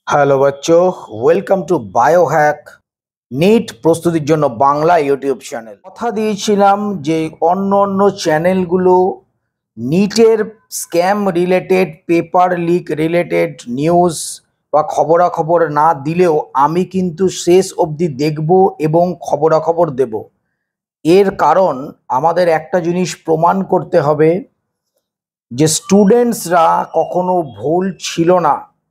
Hello বাচ্চো, welcome to biohack NEET প্রস্তুতির জন্য বাংলা ইউটিউব চ্যানেল। কথা দিয়েছিলাম যে অন্য অন্য চ্যানেলগুলো নিটের scam related, paper leak related news বা খবরাখবর না দিলেও আমি কিন্তু শেষ অবধি দেখব এবং খবরাখবর দেব। এর কারণ আমাদের একটা জিনিস প্রমাণ করতে হবে যে স্টুডেন্টসরা কখনো ভুল ছিল না।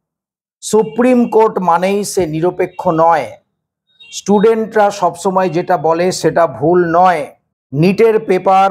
সুপ্রিম কোর্ট মানেই সে নিরপেক্ষ নয়। স্টুডেন্টরা সবসময় যেটা বলে সেটা ভুল নয়। নিটের পেপার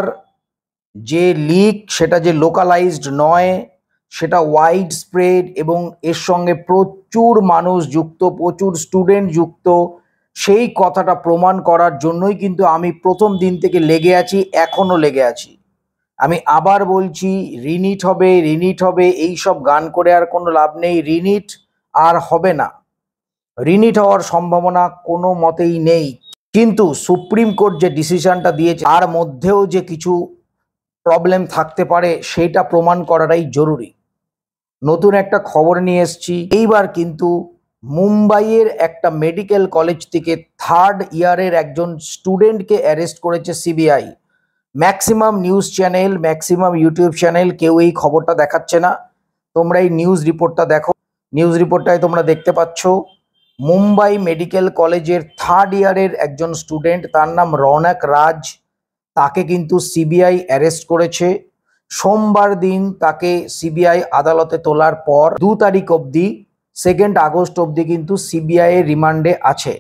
যে লিক সেটা যে লোকালাইজড নয়, সেটা ওয়াইড স্প্রেড এবং এর সঙ্গে প্রচুর মানুষ যুক্ত, প্রচুর স্টুডেন্ট যুক্ত। সেই কথাটা প্রমাণ করার জন্যই কিন্তু আমি প্রথম দিন থেকে লেগে আছি, এখনও লেগে আছি। আমি আবার বলছি, রিনিট হবে, রিনিট হবে, এই সব গান করে আর কোনো লাভ নেই। রিনিট আর হবে না, রিনিট হওয়ার সম্ভাবনা কোনো মতেই নেই। কিন্তু সুপ্রিম কোর্ট যে ডিসিশনটা দিয়েছে তার মধ্যেও যে কিছু প্রবলেম থাকতে পারে সেটা প্রমাণ করাটাই জরুরি। নতুন একটা খবর নিয়ে এসেছি। এইবার কিন্তু মুম্বাইয়ের একটা মেডিকেল কলেজ থেকে 3rd ইয়ারের একজন স্টুডেন্টকে অ্যারেস্ট করেছে CBI. Maximum news channel, maximum YouTube channel কেউ এই খবরটা দেখাচ্ছে না। তোমরা এই নিউজ রিপোর্টটা দেখো। নিউজ রিপোর্টটায় তোমরা দেখতে পাচ্ছ মুম্বাই মেডিকেল কলেজের 3rd ইয়ারের একজন স্টুডেন্ট, তার নাম রৌনক রাজ। তাকে কিন্তু সিবিআই অ্যারেস্ট করেছে। সোমবার দিন তাকে সিবিআই আদালতে তোলার পর 2 তারিখ অবধি, 2 আগস্ট অবধি কিন্তু সিবিআই এর রিমান্ডে আছে।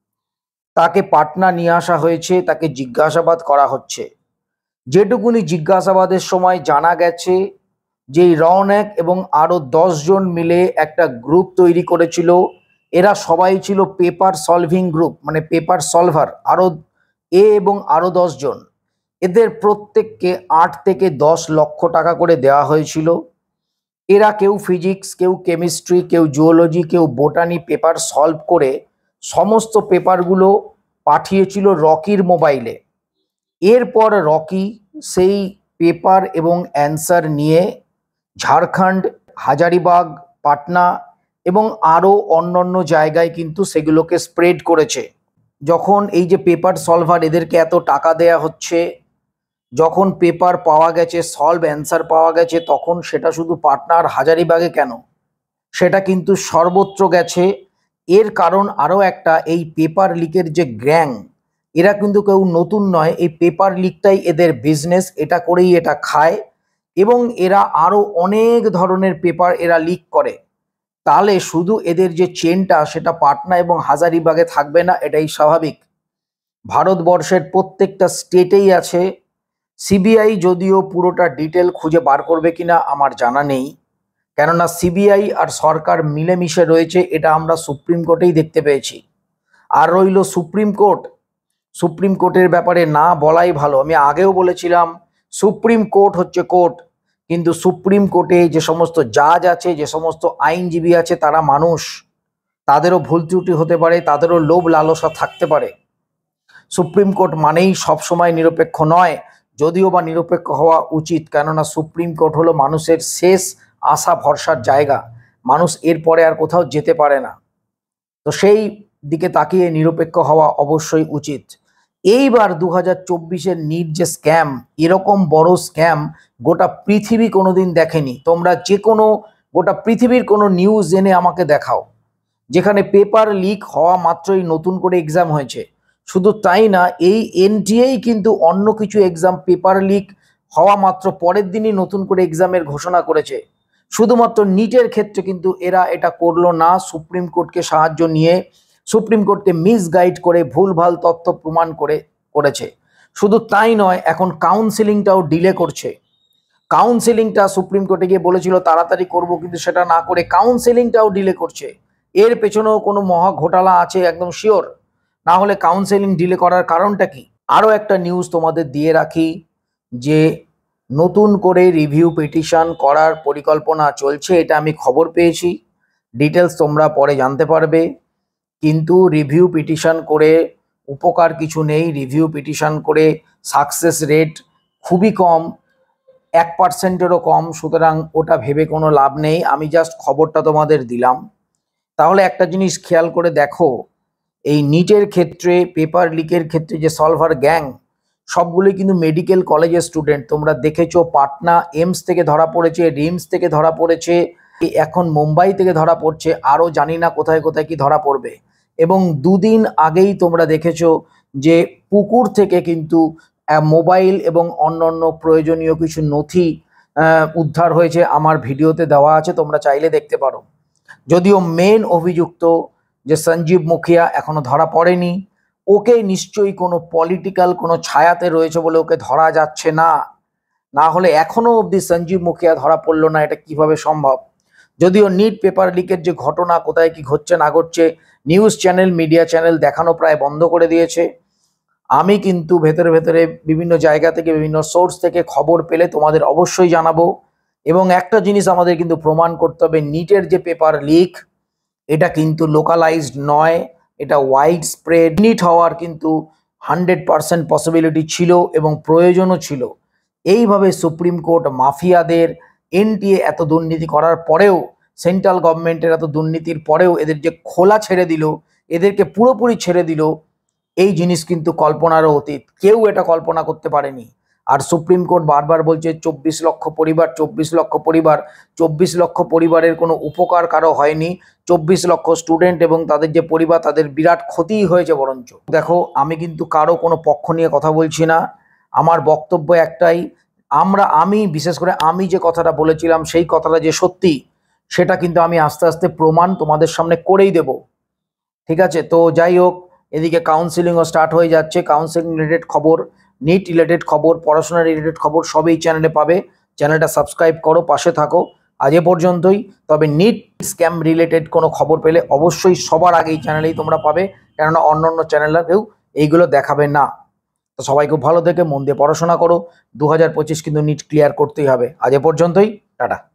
তাকে পাটনা নিয়ে আসা হয়েছে, তাকে জিজ্ঞাসাবাদ করা হচ্ছে। যেটুকুনি জিজ্ঞাসাবাদের সময় জানা গেছে যে রৌনক এবং আরও 10 জন মিলে একটা গ্রুপ তৈরি করেছিল। এরা সবাই ছিল পেপার সলভিং গ্রুপ, মানে পেপার সলভার। এবং আরও 10 জন, এদের প্রত্যেককে 8 থেকে 10 লক্ষ টাকা করে দেওয়া হয়েছিল। এরা কেউ ফিজিক্স, কেউ কেমিস্ট্রি, কেউ জুওলজি, কেউ বোটানি পেপার সলভ করে সমস্ত পেপারগুলো পাঠিয়েছিল রকির মোবাইলে। এরপর রকি সেই পেপার এবং অ্যান্সার নিয়ে ঝাড়খণ্ড, হাজারিবাগ, পাটনা এবং আরও অন্যান্য জায়গায় কিন্তু সেগুলোকে স্প্রেড করেছে। যখন এই যে পেপার সলভার, এদেরকে এত টাকা দেয়া হচ্ছে, যখন পেপার পাওয়া গেছে, সলভ অ্যান্সার পাওয়া গেছে, তখন সেটা শুধু পাটনা আর হাজারিবাগে কেন, সেটা কিন্তু সর্বত্র গেছে। এর কারণ আরও একটা, এই পেপার লিকের যে গ্যাং, এরা কিন্তু কেউ নতুন নয়। এই পেপার লিকটাই এদের বিজনেস, এটা করেই এটা খায় এবং এরা আরও অনেক ধরনের পেপার এরা লিক করে। তাহলে শুধু এদের যে চেনটা সেটা পাটনা এবং হাজারিবাগে থাকবে না, এটাই স্বাভাবিক। ভারতবর্ষের প্রত্যেকটা স্টেটেই আছে। সিবিআই যদিও পুরোটা ডিটেল খুঁজে বার করবে কিনা আমার জানা নেই, কেননা সিবিআই আর সরকার মিলেমিশে রয়েছে, এটা আমরা সুপ্রিম কোর্টেই দেখতে পেয়েছি। আর রইল সুপ্রিম কোর্ট, সুপ্রিম কোর্টের ব্যাপারে না বলাই ভালো। আমি আগেও বলেছিলাম সুপ্রিম কোর্ট হচ্ছে কোর্ট, কিন্তু সুপ্রিম কোর্টে যে সমস্ত জাজ আছে, যে সমস্ত আইনজীবী আছে, তারা মানুষ, তাদেরও ভুল ত্রুটি হতে পারে, তাদেরও লোভ লালসা থাকতে পারে। সুপ্রিম কোর্ট মানেই সবসময় নিরপেক্ষ নয়, যদিও বা নিরপেক্ষ হওয়া উচিত, কেননা সুপ্রিম কোর্ট হলো মানুষের শেষ আশা ভরসার জায়গা। মানুষ এরপরে আর কোথাও যেতে পারে না, তো সেই দিকে তাকিয়ে নিরপেক্ষ হওয়া অবশ্যই উচিত। এইবার 2024-এর নিট যে স্ক্যাম, এরকম বড় স্ক্যাম গোটা পৃথিবী কোনোদিন দেখেনি। তোমরা যে কোনো গোটা পৃথিবীর কোনো নিউজ এনে আমাকে দেখাও যেখানে পেপার লিক হওয়া মাত্রই নতুন করে এক্সাম হয়েছে। শুধু তাই না, এই এনটিএই কিন্তু অন্য কিছু এক্সাম পেপার লিক হওয়া মাত্র পরের দিনই নতুন করে এক্সামের ঘোষণা করেছে। শুধুমাত্র নিটের ক্ষেত্রে কিন্তু এরা এটা করলো না, সুপ্রিম কোর্টকে সাহায্য নিয়ে, সুপ্রিম কোর্টকে মিসগাইড করে ভুলভাল তথ্য প্রমাণ করেছে। শুধু তাই নয়, এখন কাউন্সিলিংটাও ডিলে করছে। কাউন্সিলিংটা সুপ্রিম কোর্টে গিয়ে বলেছিল তাড়াতাড়ি করব, কিন্তু সেটা না করে কাউন্সিলিংটাও ডিলে করছে। এর পেছনেও কোনো মহা ঘোটালা আছে, একদম শিওর। না হলে কাউন্সেলিং ডিলে করার কারণটা কি? আরও একটা নিউজ তোমাদের দিয়ে রাখি যে নতুন করে রিভিউ পিটিশন করার পরিকল্পনা চলছে, এটা আমি খবর পেয়েছি। ডিটেলস তোমরা পরে জানতে পারবে। কিন্তু রিভিউ পিটিশন করে উপকার কিছু নেই। রিভিউ পিটিশন করে সাকসেস রেট খুবই কম, 1%-এরও কম। সুতরাং ওটা ভেবে কোনো লাভ নেই। আমি জাস্ট খবরটা তোমাদের দিলাম। তাহলে একটা জিনিস খেয়াল করে দেখো, এই নিটের ক্ষেত্রে, পেপার লিকের ক্ষেত্রে যে সলভার গ্যাং, সবগুলোই কিন্তু মেডিকেল কলেজের স্টুডেন্ট। তোমরা দেখেছো পাটনা এইমস থেকে ধরা পড়েছে, রিমস থেকে ধরা পড়েছে, এখন মুম্বাই থেকে ধরা পড়ছে, আরও জানি না কোথায় কোথায় কি ধরা পড়বে। এবং দুদিন আগেই তোমরা দেখেছো যে পুকুর থেকে কিন্তু মোবাইল এবং অন্যান্য প্রয়োজনীয় কিছু নথি উদ্ধার হয়েছে। আমার ভিডিওতে দেওয়া আছে, তোমরা চাইলে দেখতে পারো। যদিও মেন অভিযুক্ত যে সঞ্জীব মুখিয়া এখনো ধরা পড়েনি, ওকে নিশ্চয়ই কোনো পলিটিক্যাল কোনো ছায়াতে রয়েছে বলে ওকে ধরা যাচ্ছে না। না হলে এখনো অবধি সঞ্জীব মুখিয়া ধরা পড়লো না, এটা কিভাবে সম্ভব? যদিও নিট পেপার লিকের যে ঘটনা, কোথায় কি ঘটছে না ঘটছে, নিউজ চ্যানেল, মিডিয়া চ্যানেল দেখানো প্রায় বন্ধ করে দিয়েছে। আমি কিন্তু ভেতরে ভেতরে বিভিন্ন জায়গা থেকে, বিভিন্ন সোর্স থেকে খবর পেলে তোমাদের অবশ্যই জানাবো। এবং একটা জিনিস আমাদের কিন্তু প্রমাণ করতে হবে, নিটের যে পেপার লিক, এটা কিন্তু লোকালাইজড নয়, এটা ওয়াইড স্প্রেড। নিট হওয়ার কিন্তু 100% পসিবিলিটি ছিল এবং প্রয়োজনও ছিল। এইভাবে সুপ্রিম কোর্ট মাফিয়াদের, এনটিএ এত দুর্নীতি করার পরেও, সেন্ট্রাল গভর্নমেন্টের এত দুর্নীতির পরেও এদের যে খোলা ছেড়ে দিল, এদেরকে পুরোপুরি ছেড়ে দিল, এই জিনিস কিন্তু কল্পনারও অতীত। কেউ এটা কল্পনা করতে পারেনি। আর সুপ্রিম কোর্ট বারবার বলছে 24 লক্ষ পরিবার, 24 লক্ষ পরিবার। 24 লক্ষ পরিবারের কোনো উপকার কারো হয়নি। 24 লক্ষ স্টুডেন্ট এবং তাদের যে পরিবার, তাদের বিরাট ক্ষতিই হয়েছে বরঞ্চ। দেখো, আমি কিন্তু কারো কোনো পক্ষ নিয়ে কথা বলছি না। আমার বক্তব্য একটাই, আমি বিশেষ করে আমি যে কথাটা বলেছিলাম, সেই কথাটা যে সত্যি, সেটা কিন্তু আমি আস্তে আস্তে প্রমাণ তোমাদের সামনে করেই দেব। ঠিক আছে? তো যাই হোক, এদিকে কাউন্সিলিংও স্টার্ট হয়ে যাচ্ছে। কাউন্সিলিং রিলেটেড খবর, নিট রিলেটেড খবর, পড়াশোনা রিলেটেড খবর সব এই চ্যানেলে পাবে। চ্যানেলটা সাবস্ক্রাইব করো, পাশে থাকো। আজ এ পর্যন্তই। তবে নিট স্ক্যাম রিলেটেড কোনো খবর পেলে অবশ্যই সবার আগে এই চ্যানেলেই তোমরা পাবে, কেননা অন্য চ্যানেলরা কেউ এইগুলো দেখাবে না। তো সবাই খুব ভালো থেকে মন দিয়ে পড়াশোনা করো। 2025 কিন্তু নিট ক্লিয়ার করতেই হবে। আজ এ পর্যন্তই, টাটা।